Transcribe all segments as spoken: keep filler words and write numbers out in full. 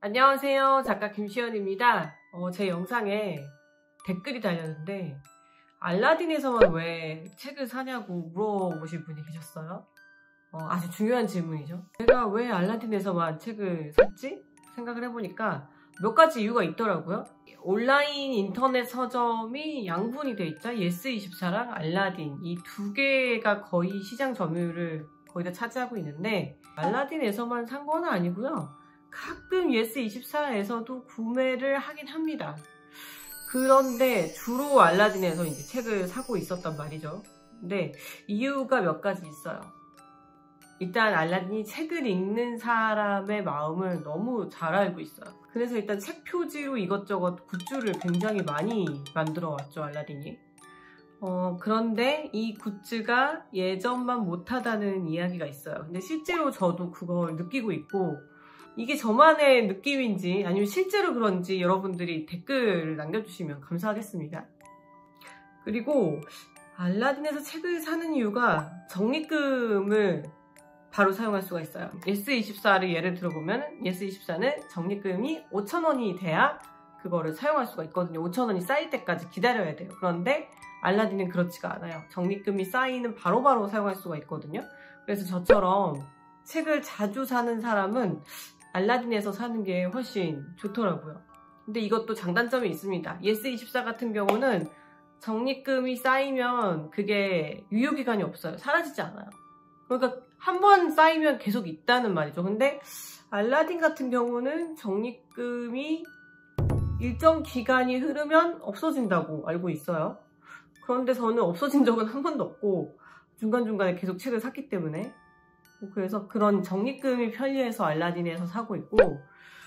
안녕하세요. 작가 김시연입니다. 어, 제 영상에 댓글이 달렸는데 알라딘에서만 왜 책을 사냐고 물어보신 분이 계셨어요. 어, 아주 중요한 질문이죠. 제가 왜 알라딘에서만 책을 샀지? 생각을 해보니까 몇 가지 이유가 있더라고요. 온라인 인터넷 서점이 양분이 돼 있죠. 예스이십사랑 알라딘 이 두 개가 거의 시장 점유율을 거의 다 차지하고 있는데 알라딘에서만 산 건 아니고요. 가끔 예스이십사에서도 구매를 하긴 합니다. 그런데 주로 알라딘에서 이제 책을 사고 있었단 말이죠. 근데 이유가 몇 가지 있어요. 일단 알라딘이 책을 읽는 사람의 마음을 너무 잘 알고 있어요. 그래서 일단 책 표지로 이것저것 굿즈를 굉장히 많이 만들어 왔죠, 알라딘이. 어, 그런데 이 굿즈가 예전만 못하다는 이야기가 있어요. 근데 실제로 저도 그걸 느끼고 있고, 이게 저만의 느낌인지 아니면 실제로 그런지 여러분들이 댓글을 남겨주시면 감사하겠습니다. 그리고 알라딘에서 책을 사는 이유가 적립금을 바로 사용할 수가 있어요. 예스이십사를 예를 들어보면 예스이십사는 적립금이 오천 원이 돼야 그거를 사용할 수가 있거든요. 오천 원이 쌓일 때까지 기다려야 돼요. 그런데 알라딘은 그렇지가 않아요. 적립금이 쌓이는 바로바로 바로 사용할 수가 있거든요. 그래서 저처럼 책을 자주 사는 사람은 알라딘에서 사는 게 훨씬 좋더라고요. 근데 이것도 장단점이 있습니다. 예스이십사 같은 경우는 적립금이 쌓이면 그게 유효기간이 없어요. 사라지지 않아요. 그러니까 한 번 쌓이면 계속 있다는 말이죠. 근데 알라딘 같은 경우는 적립금이 일정 기간이 흐르면 없어진다고 알고 있어요. 그런데 저는 없어진 적은 한 번도 없고 중간중간에 계속 책을 샀기 때문에 그래서 그런 적립금이 편리해서 알라딘에서 사고 있고,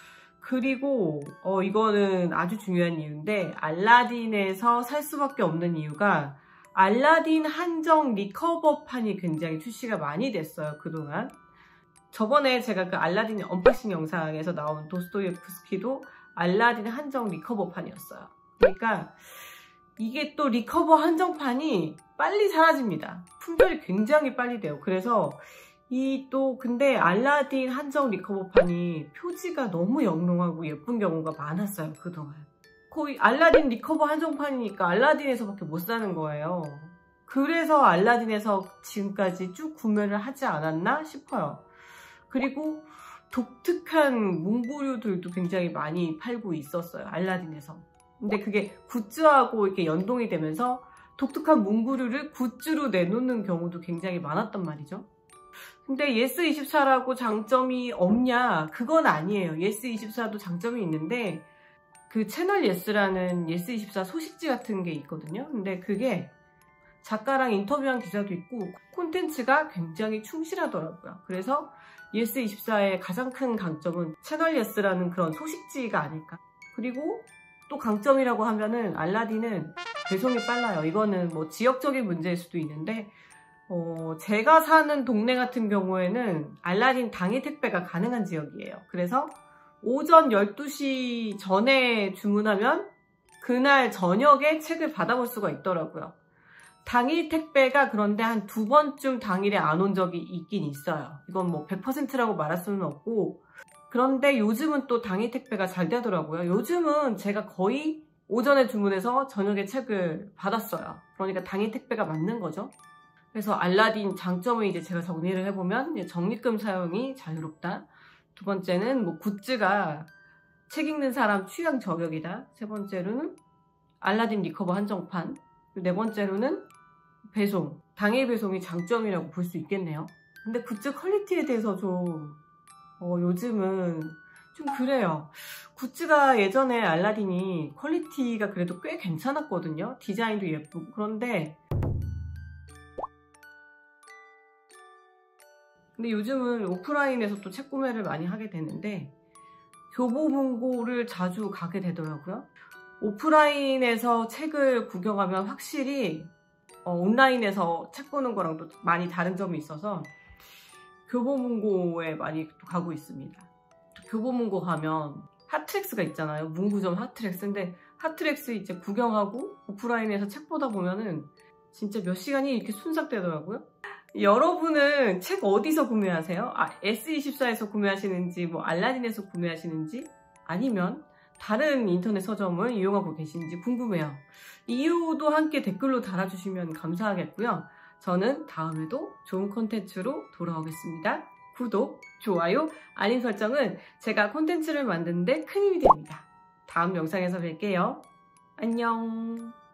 그리고 어 이거는 아주 중요한 이유인데 알라딘에서 살 수밖에 없는 이유가 알라딘 한정 리커버판이 굉장히 출시가 많이 됐어요, 그동안. 저번에 제가 그 알라딘 언박싱 영상에서 나온 도스토옙스키도 알라딘 한정 리커버판이었어요. 그러니까 이게 또 리커버 한정판이 빨리 사라집니다. 품절이 굉장히 빨리 돼요. 그래서 이 또 근데 알라딘 한정 리커버판이 표지가 너무 영롱하고 예쁜 경우가 많았어요, 그동안. 거의 알라딘 리커버 한정판이니까 알라딘에서밖에 못 사는 거예요. 그래서 알라딘에서 지금까지 쭉 구매를 하지 않았나 싶어요. 그리고 독특한 문구류들도 굉장히 많이 팔고 있었어요, 알라딘에서. 근데 그게 굿즈하고 이렇게 연동이 되면서 독특한 문구류를 굿즈로 내놓는 경우도 굉장히 많았단 말이죠. 근데 예스이십사라고 장점이 없냐? 그건 아니에요. 예스이십사도 장점이 있는데 그 채널 예스라는 예스이십사 소식지 같은 게 있거든요. 근데 그게 작가랑 인터뷰한 기사도 있고 콘텐츠가 굉장히 충실하더라고요. 그래서 예스이십사의 가장 큰 강점은 채널 예스라는 그런 소식지가 아닐까. 그리고 또 강점이라고 하면은 알라딘은 배송이 빨라요. 이거는 뭐 지역적인 문제일 수도 있는데 어, 제가 사는 동네 같은 경우에는 알라딘 당일 택배가 가능한 지역이에요. 그래서 오전 열두 시 전에 주문하면 그날 저녁에 책을 받아볼 수가 있더라고요. 당일 택배가 그런데 한 두 번쯤 당일에 안 온 적이 있긴 있어요. 이건 뭐 백 퍼센트라고 말할 수는 없고, 그런데 요즘은 또 당일 택배가 잘 되더라고요. 요즘은 제가 거의 오전에 주문해서 저녁에 책을 받았어요. 그러니까 당일 택배가 맞는 거죠. 그래서 알라딘 장점을 이제 제가 정리를 해보면 적립금 사용이 자유롭다. 두 번째는 뭐 굿즈가 책 읽는 사람 취향 저격이다. 세 번째로는 알라딘 리커버 한정판. 네 번째로는 배송. 당일 배송이 장점이라고 볼 수 있겠네요. 근데 굿즈 퀄리티에 대해서 좀 어, 요즘은 좀 그래요. 굿즈가 예전에 알라딘이 퀄리티가 그래도 꽤 괜찮았거든요. 디자인도 예쁘고. 그런데 근데 요즘은 오프라인에서 또 책 구매를 많이 하게 되는데 교보문고를 자주 가게 되더라고요. 오프라인에서 책을 구경하면 확실히 어, 온라인에서 책 보는 거랑 또 많이 다른 점이 있어서 교보문고에 많이 또 가고 있습니다. 교보문고 가면 핫트랙스가 있잖아요. 문구점 핫트랙스인데 핫트랙스 이제 구경하고 오프라인에서 책 보다 보면은 진짜 몇 시간이 이렇게 순삭되더라고요. 여러분은 책 어디서 구매하세요? 아, 예스이십사에서 구매하시는지 뭐 알라딘에서 구매하시는지 아니면 다른 인터넷 서점을 이용하고 계신지 궁금해요. 이유도 함께 댓글로 달아주시면 감사하겠고요. 저는 다음에도 좋은 콘텐츠로 돌아오겠습니다. 구독, 좋아요, 알림 설정은 제가 콘텐츠를 만드는데 큰 힘이 됩니다. 다음 영상에서 뵐게요. 안녕.